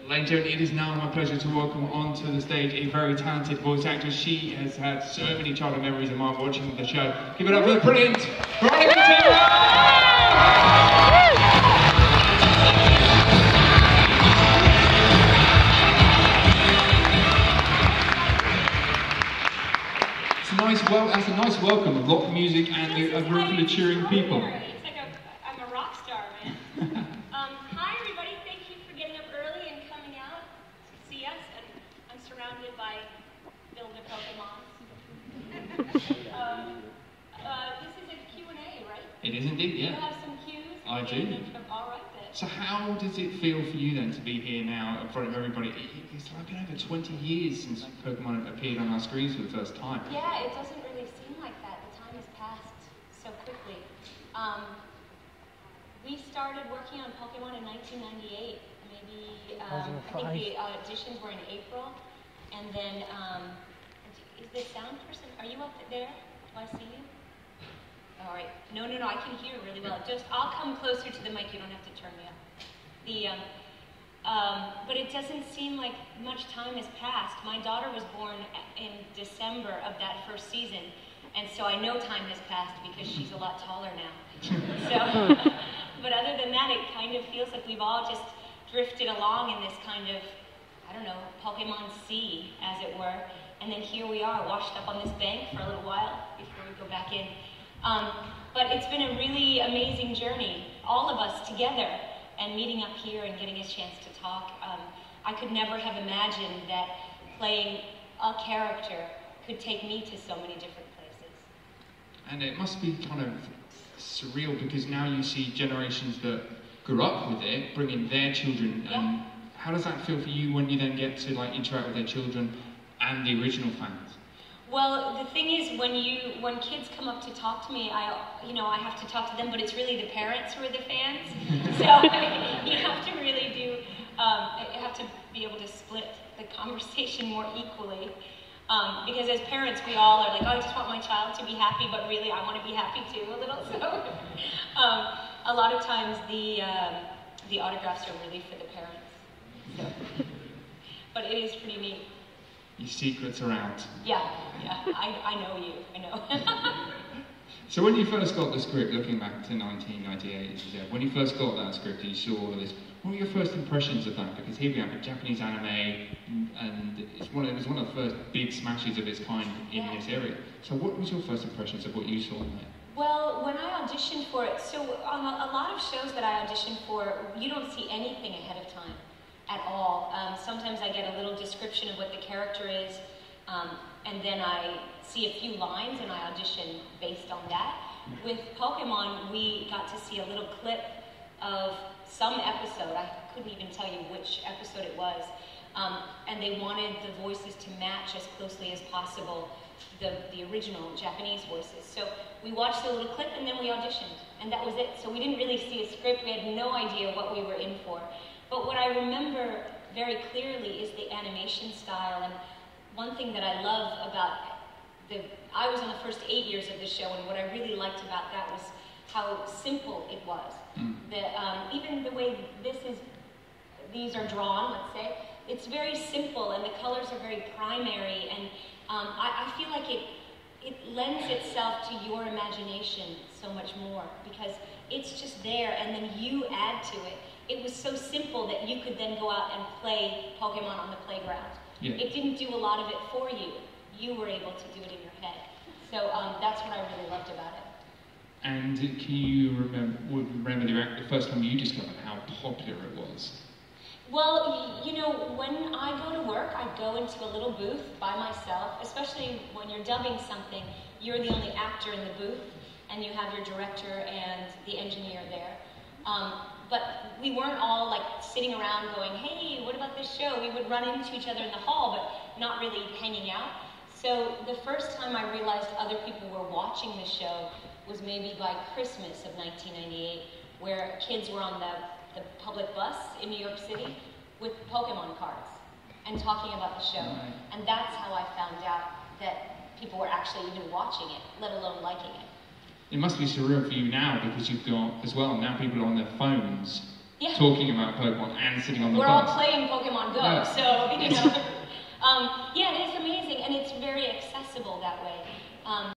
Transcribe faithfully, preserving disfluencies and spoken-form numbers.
Ladies and gentlemen, it is now my pleasure to welcome onto the stage a very talented voice actress. She has had so many childhood memories of Mark watching the show. Give it up for the brilliant Veronica Taylor! It's a nice, well, that's a nice welcome of rock music and a room full of cheering people. It's like a, I'm a rock star, man. um, hi, everybody. Thank you for getting up early and coming out to see us. And I'm surrounded by builder Pokemons. um, uh, this is a Q and A, right? It is indeed, yeah. You have some cues? I do. All right, then. So how does it feel for you then to be here now in front of everybody? It's like been over twenty years since Pokemon appeared on our screens for the first time. Yeah, it doesn't really seem like that. The time has passed so quickly. Um, we started working on Pokemon in nineteen ninety-eight. Maybe, um, I think the auditions were in April. And then, um, is the sound person, are you up there? Do I see you? All right. No, no, no, I can hear really well. Just, I'll come closer to the mic. You don't have to turn me up. The, um, um, but it doesn't seem like much time has passed. My daughter was born in December of that first season, and so I know time has passed because she's a lot taller now. So, but other than that, it kind of feels like we've all just drifted along in this kind of, I don't know, Pokemon sea, as it were. And then here we are, washed up on this bank for a little while before we go back in. Um, but it's been a really amazing journey, all of us together, and meeting up here and getting a chance to talk. Um, I could never have imagined that playing a character could take me to so many different places. And it must be kind of surreal because now you see generations that grew up with it, bringing their children. Yeah. And how does that feel for you when you then get to like interact with their children and the original fans? Well, the thing is, when you when kids come up to talk to me, I you know I have to talk to them, but it's really the parents who are the fans. So you have to really do um, you have to be able to split the conversation more equally. Um, because as parents, we all are like, oh, I just want my child to be happy, but really, I want to be happy too a little. So um, a lot of times, the um, the autographs are really for the parents. So, but it is pretty neat. Your secrets are out. Yeah, yeah, I, I know you, I know. So when you first got the script, looking back to nineteen ninety-eight, as you said, when you first got that script and you saw all of this, what were your first impressions of that? Because here we have a Japanese anime, and it's one of, it was one of the first big smashes of its kind in Yeah. this area. So what was your first impressions of what you saw in there? Well, when I auditioned for it, so on a, a lot of shows that I auditioned for, you don't see anything ahead of time at all. Um, sometimes I get a little description of what the character is, um, and then I see a few lines and I audition based on that. With Pokemon, we got to see a little clip of some episode. I couldn't even tell you which episode it was. Um, and they wanted the voices to match as closely as possible the, the original Japanese voices. So we watched the little clip and then we auditioned, and that was it. So we didn't really see a script. We had no idea what we were in for. But what I remember very clearly is the animation style, and one thing that I love about the, I was on the first eight years of the show, and what I really liked about that was how simple it was. Mm. The, um, even the way this is, these are drawn, let's say, it's very simple, and the colors are very primary, and um, I, I feel like it, it lends itself to your imagination so much more, because it's just there, and then you add to it. It was so simple that you could then go out and play Pokemon on the playground. Yeah. It didn't do a lot of it for you. You were able to do it in your head. So um, that's what I really loved about it. And can you remember, remember the, the first time you discovered how popular it was? Well, you know, when I go to work, I go into a little booth by myself, especially when you're dubbing something, you're the only actor in the booth, and you have your director and the engineer there. Um, But we weren't all like sitting around going, hey, what about this show? We would run into each other in the hall, but not really hanging out. So the first time I realized other people were watching the show was maybe by Christmas of nineteen ninety-eight, where kids were on the, the public bus in New York City with Pokemon cards and talking about the show. Right. And that's how I found out that people were actually even watching it, let alone liking it. It must be surreal for you now because you've got, as well, now people are on their phones yeah. talking about Pokemon and sitting on the We're bus. all playing Pokemon Go, Yeah. so, you know. um, yeah, it is amazing, and it's very accessible that way. Um,